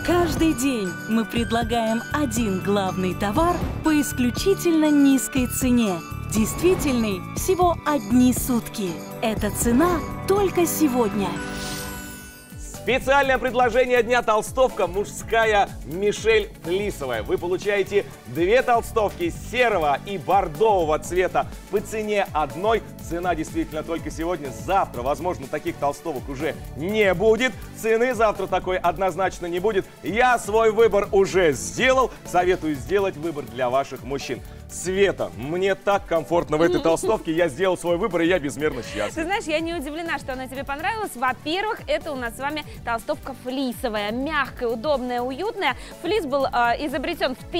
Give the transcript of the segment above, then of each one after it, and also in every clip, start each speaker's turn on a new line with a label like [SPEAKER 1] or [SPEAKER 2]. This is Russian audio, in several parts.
[SPEAKER 1] Каждый день мы предлагаем один главный товар по исключительно низкой цене. Действительный всего одни сутки. Эта цена только сегодня.
[SPEAKER 2] Специальное предложение дня: толстовка мужская Мишель флисовая. Вы получаете 2 толстовки серого и бордового цвета по цене одной. Цена действительно только сегодня. Завтра, возможно, таких толстовок уже не будет. Цены завтра такой однозначно не будет. Я свой выбор уже сделал. Советую сделать выбор для ваших мужчин. Света, мне так комфортно в этой толстовке. Я сделал свой выбор, и я безмерно счастлив.
[SPEAKER 3] Ты знаешь, я не удивлена, что она тебе понравилась. Во-первых, это у нас с вами толстовка флисовая. Мягкая, удобная, уютная. Флис был изобретен в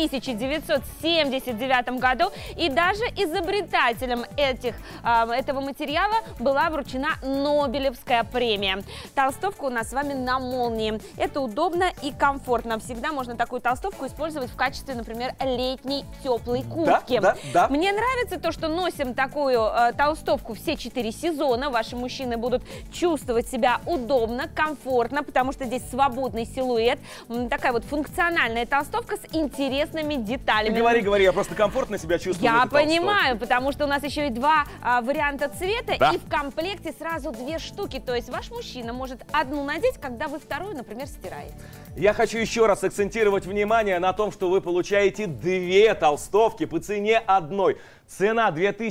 [SPEAKER 3] 1979 году. И даже изобретателем этого материала была вручена Нобелевская премия. Толстовка у нас с вами на молнии. Это удобно и комфортно. Всегда можно такую толстовку использовать в качестве, например, летней теплой куртки.
[SPEAKER 2] Да.
[SPEAKER 3] Мне нравится то, что носим такую толстовку все 4 сезона. Ваши мужчины будут чувствовать себя удобно, комфортно, потому что здесь свободный силуэт. Такая вот функциональная толстовка с интересными деталями.
[SPEAKER 2] Говори, я просто комфортно себя чувствую.
[SPEAKER 3] Я понимаю, потому что у нас еще и 2 варианта цвета,
[SPEAKER 2] да.
[SPEAKER 3] И в комплекте сразу 2 штуки. То есть ваш мужчина может одну надеть, когда вы вторую, например, стираете.
[SPEAKER 2] Я хочу еще раз акцентировать внимание на том, что вы получаете 2 толстовки по цене одной. Цена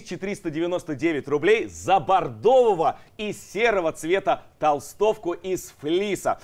[SPEAKER 2] 2399 рублей за бордового и серого цвета толстовку из флиса.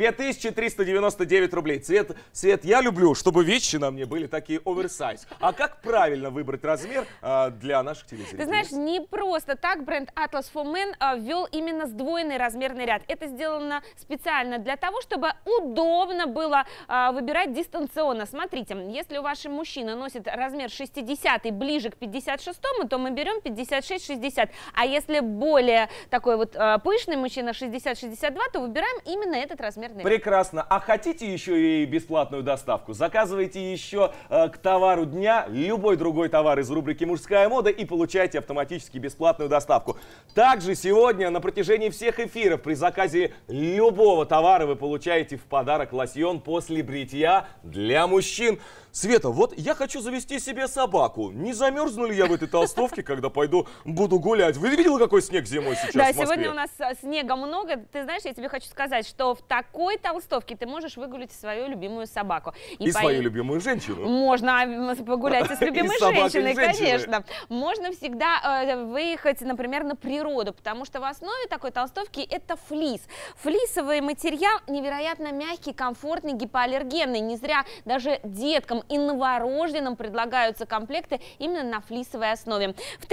[SPEAKER 2] 2399 рублей. Цвет я люблю, чтобы вещи на мне были такие оверсайз. А как правильно выбрать размер для наших телезрителей?
[SPEAKER 3] Ты знаешь, не просто так бренд Atlas for Men ввел именно сдвоенный размерный ряд. Это сделано специально для того, чтобы удобно было выбирать дистанционно. Смотрите, если у вашего мужчины носит размер 60 ближе к 56-му, то мы берем 56-60. А если более такой вот пышный мужчина 60-62, то выбираем именно этот размерный ряд.
[SPEAKER 2] Прекрасно. А хотите еще и бесплатную доставку? Заказывайте еще к товару дня любой другой товар из рубрики «Мужская мода» и получайте автоматически бесплатную доставку. Также сегодня на протяжении всех эфиров при заказе любого товара вы получаете в подарок лосьон после бритья для мужчин. Света, вот я хочу завести себе собаку. Не замерзну ли я в этой толстовке, когда буду гулять? Вы видели, какой снег зимой сейчас в Москве?
[SPEAKER 3] Да, сегодня у нас снега много. Ты знаешь, я тебе хочу сказать, что в такой толстовке ты можешь выгулить свою любимую собаку.
[SPEAKER 2] И свою любимую женщину.
[SPEAKER 3] Можно погулять и с любимой женщиной, конечно. Можно всегда выехать, например, на природу, потому что в основе такой толстовки это флис. Флисовый материал невероятно мягкий, комфортный, гипоаллергенный. Не зря даже деткам и новорожденным предлагаются комплекты именно на флисовой основе. В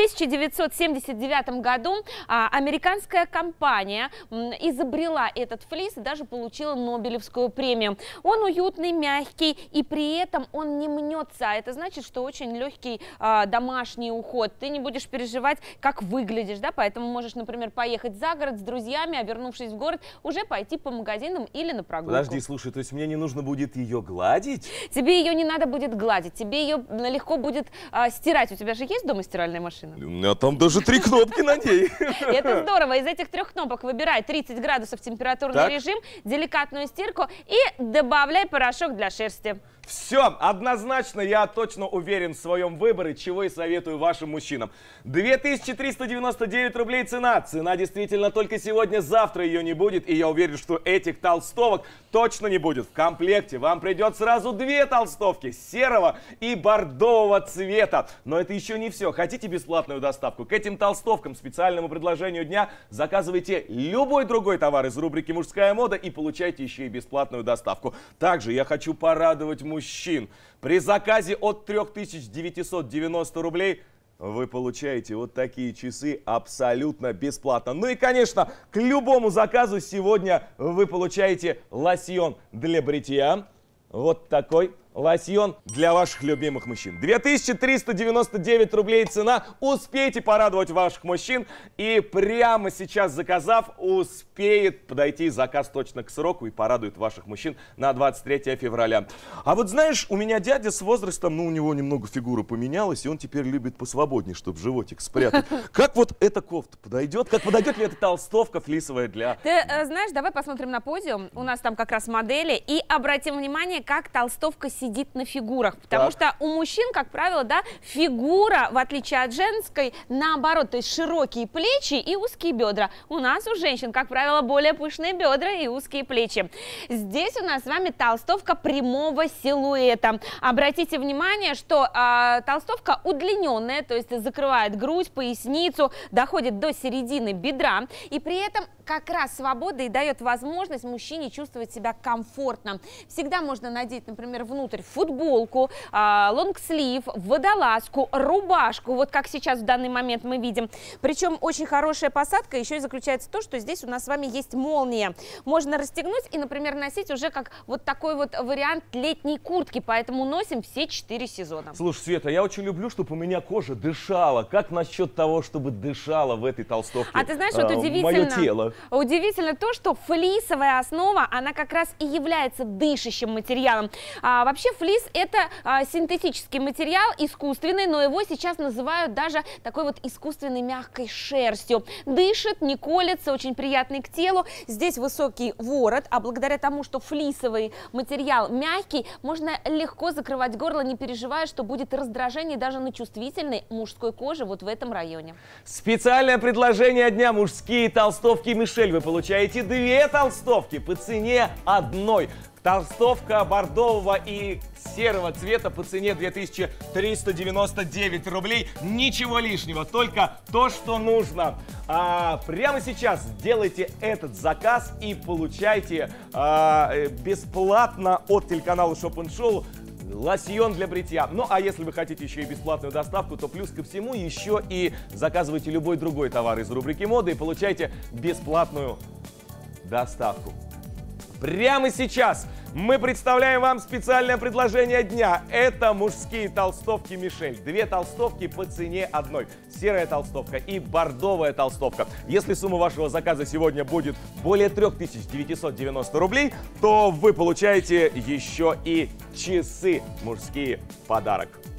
[SPEAKER 3] 1979 году американская компания изобрела этот флис и даже получила Нобелевскую премию. Он уютный, мягкий и при этом он не мнется. Это значит, что очень легкий домашний уход. Ты не будешь переживать, как выглядишь, да? Поэтому можешь, например, поехать за город с друзьями, а вернувшись в город, уже пойти по магазинам или на прогулку.
[SPEAKER 2] Подожди, слушай, то есть мне не нужно будет ее гладить?
[SPEAKER 3] Тебе ее не надо будет гладить, тебе ее легко будет стирать. У тебя же есть дома стиральная машина?
[SPEAKER 2] У меня там даже 3 кнопки на ней.
[SPEAKER 3] Это здорово. Из этих 3 кнопок выбирай 30 градусов температурный режим, деликатную стирку и добавляй порошок для шерсти.
[SPEAKER 2] Все, однозначно, я точно уверен в своем выборе, чего и советую вашим мужчинам. 2399 рублей цена. Цена действительно только сегодня, завтра ее не будет. И я уверен, что этих толстовок точно не будет. В комплекте вам придет сразу 2 толстовки серого и бордового цвета. Но это еще не все. Хотите бесплатную доставку? К этим толстовкам, специальному предложению дня, заказывайте любой другой товар из рубрики «Мужская мода» и получайте еще и бесплатную доставку. Также я хочу порадовать мужчин. При заказе от 3990 рублей вы получаете вот такие часы абсолютно бесплатно. Ну и, конечно, к любому заказу сегодня вы получаете лосьон для бритья. Вот такой Лосьон для ваших любимых мужчин. 2399 рублей цена. Успейте порадовать ваших мужчин. И прямо сейчас, заказав, успеет подойти заказ точно к сроку и порадует ваших мужчин на 23 февраля. А вот знаешь, у меня дядя с возрастом, ну у него немного фигура поменялась, и он теперь любит посвободнее, чтобы животик спрятать. Как вот эта кофта подойдет? Как подойдет ли эта толстовка флисовая для...
[SPEAKER 3] Ты знаешь, давай посмотрим на подиум. У нас там как раз модели. И обратим внимание, как толстовка сидит на фигурах, потому что у мужчин, как правило, да, фигура, в отличие от женской, наоборот, то есть широкие плечи и узкие бедра. У нас, у женщин, как правило, более пышные бедра и узкие плечи. Здесь у нас с вами толстовка прямого силуэта. Обратите внимание, что толстовка удлиненная, то есть закрывает грудь, поясницу, доходит до середины бедра, и при этом как раз свобода и дает возможность мужчине чувствовать себя комфортно. Всегда можно надеть, например, внутрь футболку, лонгслив, водолазку, рубашку, вот как сейчас в данный момент мы видим. Причем очень хорошая посадка еще и заключается в том, что здесь у нас с вами есть молния. Можно расстегнуть и, например, носить уже как вот такой вот вариант летней куртки, поэтому носим все 4 сезона.
[SPEAKER 2] Слушай, Света, я очень люблю, чтобы у меня кожа дышала. Как насчет того, чтобы дышала в этой толстовке
[SPEAKER 3] А ты знаешь, вот удивительно,
[SPEAKER 2] мое тело?
[SPEAKER 3] Удивительно то, что флисовая основа, она как раз и является дышащим материалом. Вообще флис это синтетический материал, искусственный, но его сейчас называют даже такой вот искусственной мягкой шерстью. Дышит, не колется, очень приятный к телу. Здесь высокий ворот, а благодаря тому, что флисовый материал мягкий, можно легко закрывать горло, не переживая, что будет раздражение даже на чувствительной мужской коже вот в этом районе.
[SPEAKER 2] Специальное предложение дня: мужские толстовки Мишель. Вы получаете 2 толстовки по цене одной. Толстовка бордового и серого цвета по цене 2399 рублей. Ничего лишнего, только то, что нужно. Прямо сейчас делайте этот заказ и получайте бесплатно от телеканала Shop & Show лосьон для бритья. Ну, а если вы хотите еще и бесплатную доставку, то плюс ко всему еще и заказывайте любой другой товар из рубрики моды и получайте бесплатную доставку. Прямо сейчас мы представляем вам специальное предложение дня. Это мужские толстовки Мишель. 2 толстовки по цене одной. Серая толстовка и бордовая толстовка. Если сумма вашего заказа сегодня будет более 3990 рублей, то вы получаете еще и часы мужские в подарок.